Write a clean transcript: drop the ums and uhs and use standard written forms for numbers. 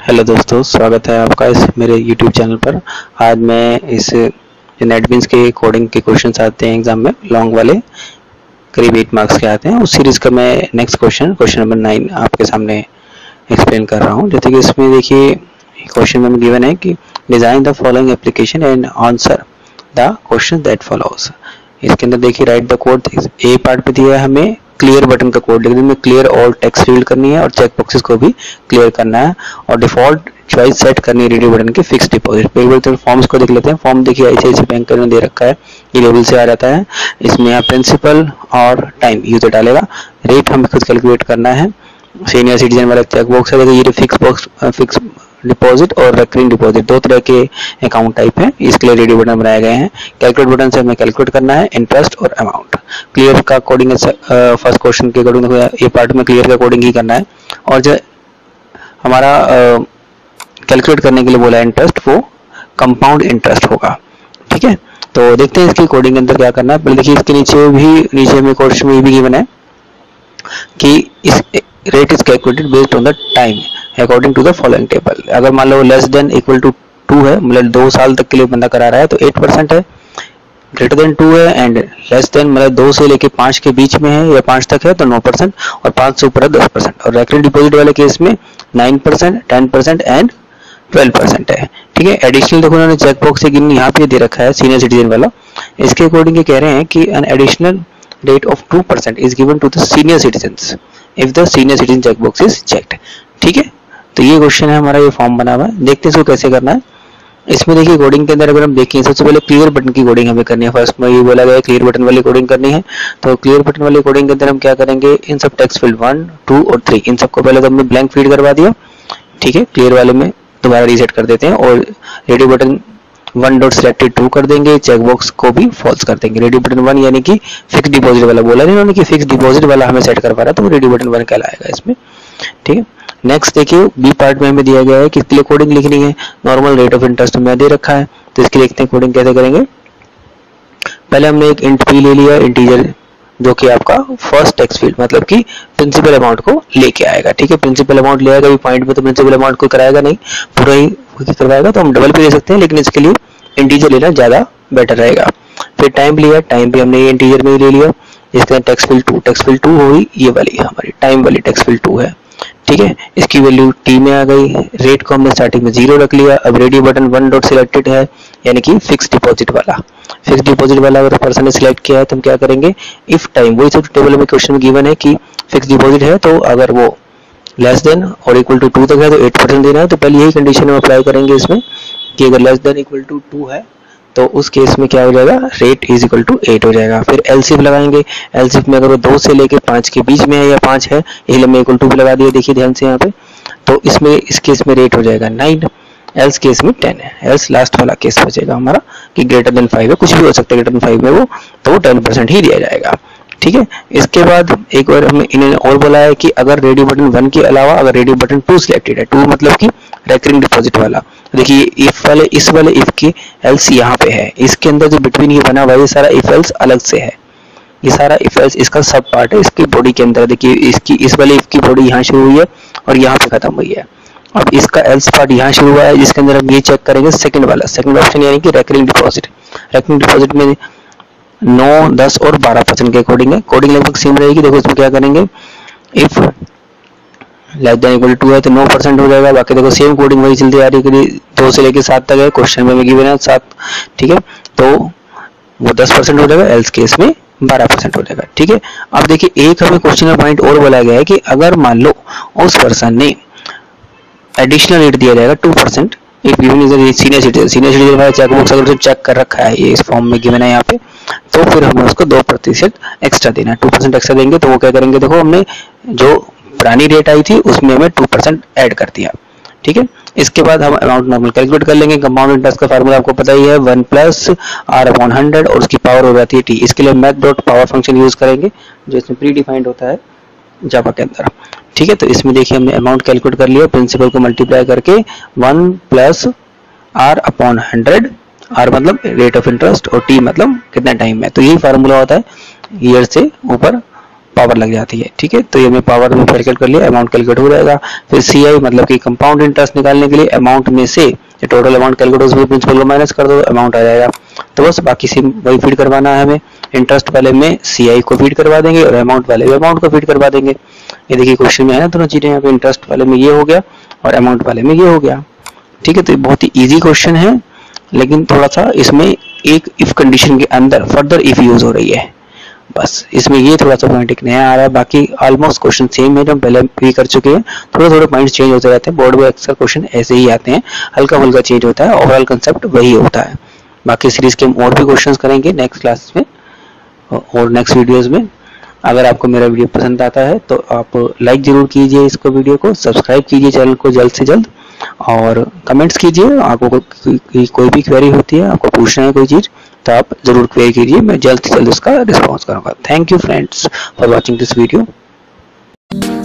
Hello दोस्तों, स्वागत है आपका इस मेरे YouTube चैनल पर। आज मैं इस नेटबीन्स के कोडिंग के क्वेश्चंस आते हैं एग्जाम में, लॉन्ग वाले करीब 8 मार्क्स के आते हैं। उस सीरीज का मैं नेक्स्ट क्वेश्चन नंबर 9 आपके सामने एक्सप्लेन कर रहा हूं। जैसे कि इसमें देखिए क्वेश्चन में गिवन है कि design the following application and answer the question that follows. इसके अंदर देखिए write the code. A part पे दिया है हमें क्लियर बटन का कोड, लिखने में क्लियर ऑल टेक्स्ट फील्ड करनी है और चेक बॉक्सेस को भी क्लियर करना है और डिफॉल्ट चॉइस सेट करनी है रेडियो बटन की फिक्स डिपॉजिट। एक बार फॉर्म्स को देख लेते हैं। फॉर्म देखिए ICICI बैंक ने दे रखा है, ये लेवल से आ जाता है। इसमें यहाँ प्रिंसिपल और टाइम यूजर डालेगा। रेट हमें खुद कैलकुलेट करना है। सीनियर सिटीजन वाला चेक बॉक्स है, देखिए ये फिक्स डिपॉजिट और रिकरिंग डिपॉजिट दो तरह के अकाउंट टाइप हैं, इसके लिए रेडियो बटन बनाए गए हैं। कैलकुलेट बटन से हमें कैलकुलेट करना है इंटरेस्ट और अमाउंट। क्लियर का कोडिंग फर्स्ट क्वेश्चन के अकॉर्डिंग ये पार्ट में क्लियर का कोडिंग ही करना है और जो हमारा कैलकुलेट करने के लिए बोला है इंटरेस्ट, वो कंपाउंड इंटरेस्ट होगा। ठीक है, तो देखते हैं इसकी कोडिंग के अंदर क्या करना है। पहले देखिए इसके नीचे में क्वेश्चन में भी गिवन है कि इस rate is calculated based on the time according to the following table. अगर मान लो लेस देन इक्वल टू 2 है, मतलब 2 साल तक के लिए बंदा करा रहा है तो 8% है। ग्रेटर देन 2 है एंड लेस देन मतलब 2 से लेके 5 के बीच में है या 5 तक है तो 9% और 5 से ऊपर है 10%। और रेकरिंग डिपॉजिट वाले केस में 9%, 10% एंड 12% है। ठीक है, एडिशनल देखो उन्होंने चेक बॉक्स से यहाँ पे दे रखा है सीनियर सिटीजन वाला। इसके अकॉर्डिंग ये कह रहे हैं कि an additional rate of 2% is given to the senior citizens if the senior citizen check box is checked. ठीक है, तो ये क्वेश्चन है हमारा, ये फॉर्म बना हुआ है। देखते हैं इसको कैसे करना है। इसमें देखिए कोडिंग के अंदर अगर हम देखें, सबसे पहले क्लियर बटन की कोडिंग हमें करनी है। फर्स्ट में ये बोला गया है क्लियर बटन वाली कोडिंग करनी है, तो क्लियर बटन वाली कोडिंग के अंदर हम क्या करेंगे, इन सब टेक्स्ट फील्ड 1, 2 और 3 इन सबको पहले तो हमने ब्लैंक फीड करवा दिया। ठीक है, क्लियर वाले में दोबारा रीसेट कर देते हैं और रेडियो बटन 1 डॉट सिलेक्टेड 2 कर देंगे, चेक बॉक्स को भी फॉल्स कर देंगे। रेडियो बटन 1 यानी कि फिक्स डिपॉजिट वाला बोला नहीं उन्होंने कि फिक्स डिपॉजिट वाला हमें सेट करवा रहा है, तो रेडियो बटन 1 कहलाएगा इसमें। ठीक है, नेक्स्ट देखिए बी पार्ट में हमें दिया गया है कि इसके लिए कोडिंग लिखनी है। नॉर्मल रेट ऑफ इंटरेस्ट हमें दे रखा है, तो इसके लिए देखते हैं कोडिंग कैसे करेंगे। पहले हमने एक इंट पी ले लिया, इंटीजर, जो कि आपका फर्स्ट टेक्स्ट फील्ड मतलब कि प्रिंसिपल अमाउंट को लेके आएगा। ठीक है, प्रिंसिपल अमाउंट ले आएगा, पॉइंट में तो प्रिंसिपल अमाउंट को कराएगा नहीं, पूरा ही करवाएगा, तो हम डबल पे ले सकते हैं, लेकिन इसके लिए इंटीजर लेना ज्यादा बेटर रहेगा। फिर टाइम लिया, टाइम भी हमने ये इंटीजर में ही ले लिया। इसके टेक्स्ट फील्ड 2 होगी, ये वाली हमारी टाइम वाली टेक्स्ट फील्ड 2 है। ठीक है, इसकी वैल्यू टी में आ गई। रेट को हमने स्टार्टिंग में 0 रख लिया। अब रेडियो बटन 1 डॉट सिलेक्टेड है यानी कि फिक्स डिपॉजिट वाला अगर पर्सन ने सिलेक्ट किया है तो हम क्या करेंगे, इफ टाइम, वही सब टेबल में क्वेश्चन में गिवन है कि फिक्स डिपॉजिट है, तो अगर वो लेस देन और इक्वल टू 2 तक है तो 8% देना है। तो पहले यही कंडीशन हम अप्लाई करेंगे इसमें कि अगर लेस देन इक्वल टू 2 है तो उस केस में क्या हो जाएगा, रेट इज इक्वल टू 8 हो जाएगा। फिर एलसीएफ लगाएंगे। एलसीएफ में अगर वो 2 से लेके 5 के बीच में है या 5 है, इसलिए मैं इक्वल टू भी लगा दिया, देखिए ध्यान से यहाँ पे। तो इसमें इस केस में रेट हो जाएगा 9, एल्स केस में 10 है। एल्स लास्ट वाला केस बचेगा हमारा कि ग्रेटर देन 5 है, कुछ भी हो सकता है ग्रेटर देन 5 में वो, तो 10% ही दिया जाएगा। ठीक है, इसके बाद एक बार हमें इन्होंने और बोला है कि अगर रेडियो बटन 1 के अलावा अगर रेडियो बटन 2 सिलेक्टेड है, 2 मतलब कि रेकरिंग डिपॉजिट वाला, देखिए इफ वाले इस वाले इफ की एल्स यहाँ पे है, इसके अंदर जो बिटवीन ये बना हुआ है ये सारा इफ एल्स अलग से है, ये सारा इफ एल्स इसका सब पार्ट है इसकी बॉडी के अंदर। देखिए इसकी इस वाले इफ की बॉडी यहाँ शुरू हुई है और यहाँ पे खत्म हुई है। अब इसका एल्स पार्ट यहाँ शुरू हुआ है, जिसके अंदर हम ये चेक करेंगे सेकंड ऑप्शन यानी कि रेकरिंग डिपॉजिट में 9, 10 और 12% के अकॉर्डिंग है। कोडिंग लगभग सेम रहेगी। देखो इसमें क्या करेंगे, if less than equal to है तो 9% हो जाएगा। बाकी देखो सेम कोडिंग वही चलती आ रही है, 2 से लेके 7 तक है, क्वेश्चन में गिवन है 7। ठीक है, तो वो 10% हो जाएगा, एल्स केस में 12% हो जाएगा। ठीक है, अब देखिए एक हमें क्वेश्चन में पॉइंट और बोला गया है कि अगर मान लो उस पर्सन ने एडिशनल रेट दिया जाएगा 2%, if given is a senior citizen वाला चेक बॉक्स अगर चेक कर रखा है, ये इस फॉर्म में गिवन है यहाँ पे, तो फिर हमें उसको 2% एक्स्ट्रा देना है। 2% एक्स्ट्रा देंगे तो वो क्या करेंगे, देखो हमने जो पुरानी रेट आई थी उसमें हमें 2% ऐड कर दिया। ठीक है, इसके बाद हम अमाउंट नॉर्मल कैलकुलेट कर लेंगे। कंपाउंड इंटरेस्ट का फार्मूला आपको पता ही है, 1 प्लस r अपॉन 100 और उसकी पावर हो जाती है t। इसके लिए math dot power function use करेंगे जो इसमें प्री डिफाइंड होता है जावा के अंदर। ठीक है, तो इसमें देखिए हमने अमाउंट कैलकुलेट कर लिया, प्रिंसिपल को मल्टीप्लाई करके 1 प्लस r अपॉन 100, r मतलब रेट ऑफ इंटरेस्ट और t मतलब कितना टाइम है, तो यही फार्मूला होता है ईयर से ऊपर पावर लग जाती है। ठीक है, तो ये मैं पावर में कैलकुलेट कर लिया, अमाउंट कैलकुलेट हो जाएगा। फिर CI मतलब कि कंपाउंड इंटरेस्ट निकालने के लिए अमाउंट में से टोटल अमाउंट कैलकुलेट उसमें प्रिंसिपल को माइनस कर दो, अमाउंट आ जाएगा। तो बस बाकी सेम वही फीड करवाना है हमें, इंटरेस्ट वाले में CI को फीड करवा देंगे और अमाउंट वाले में अमाउंट को फीड करवा देंगे। ये देखिए क्वेश्चन में है ना दोनों चीजें, यहाँ पे इंटरेस्ट वाले में ये हो गया और अमाउंट वाले में ये हो गया। ठीक है, तो बहुत ही इजी क्वेश्चन है, लेकिन थोड़ा सा इसमें एक इफ कंडीशन के अंदर फर्दर इफ यूज हो रही है, बस इसमें ये थोड़ा सा पॉइंट एक नया आ रहा है। बाकी ऑलमोस्ट क्वेश्चन सेम है जो पहले भी कर चुके हैं, थोड़े थोड़े पॉइंट्स चेंज होते रहते हैं। बोर्ड में अक्सर क्वेश्चन ऐसे ही आते हैं, हल्का फुल्का चेंज होता है, ओवरऑल कंसेप्ट वही होता है। बाकी सीरीज के हम और भी क्वेश्चंस करेंगे नेक्स्ट क्लास में और नेक्स्ट वीडियोस में। अगर आपको मेरा वीडियो पसंद आता है तो आप लाइक जरूर कीजिए इसको, वीडियो को सब्सक्राइब कीजिए चैनल को जल्द से जल्द, और कमेंट्स कीजिए। आपको कोई भी क्वेरी होती है, आपको पूछना है कोई चीज, तो आप जरूर क्वेरी कीजिए, मैं जल्द से जल्द उसका रिस्पॉन्स करूंगा। Thank you friends for watching this video.